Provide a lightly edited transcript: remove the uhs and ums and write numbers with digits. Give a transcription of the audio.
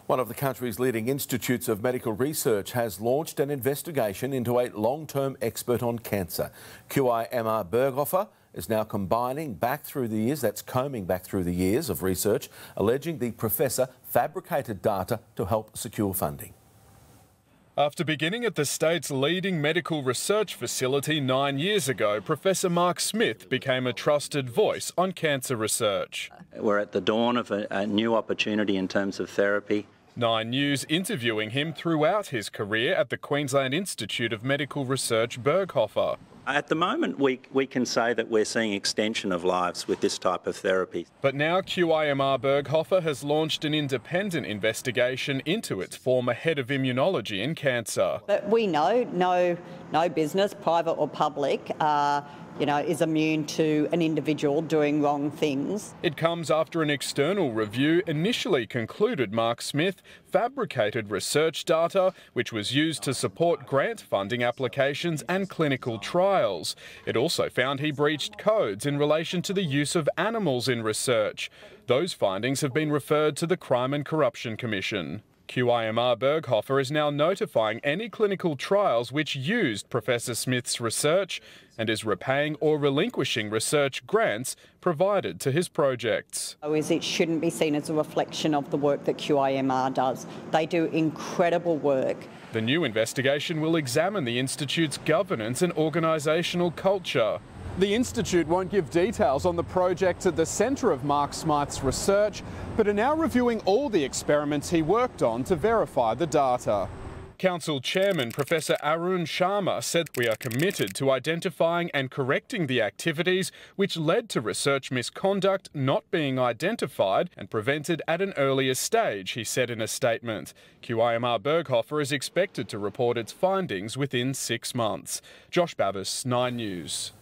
One of the country's leading institutes of medical research has launched an investigation into a long-term expert on cancer. QIMR Berghofer is now combing back through the years of research, alleging the professor fabricated data to help secure funding. After beginning at the state's leading medical research facility 9 years ago, Professor Mark Smith became a trusted voice on cancer research. We're at the dawn of a new opportunity in terms of therapy. 9 News interviewing him throughout his career at the Queensland Institute of Medical Research Berghofer. At the moment, we can say that we're seeing extension of lives with this type of therapy. But now QIMR Berghofer has launched an independent investigation into its former head of immunology in cancer. But we know no business, private or public, is immune to an individual doing wrong things. It comes after an external review initially concluded Mark Smith fabricated research data which was used to support grant funding applications and clinical trials. It also found he breached codes in relation to the use of animals in research. Those findings have been referred to the Crime and Corruption Commission. QIMR Berghofer is now notifying any clinical trials which used Professor Smith's research and is repaying or relinquishing research grants provided to his projects. It shouldn't be seen as a reflection of the work that QIMR does. They do incredible work. The new investigation will examine the Institute's governance and organisational culture. The Institute won't give details on the projects at the centre of Mark Smith's research, but are now reviewing all the experiments he worked on to verify the data. Council Chairman Professor Arun Sharma said we are committed to identifying and correcting the activities which led to research misconduct not being identified and prevented at an earlier stage, he said in a statement. QIMR Berghofer is expected to report its findings within 6 months. Josh Bavis, 9 News.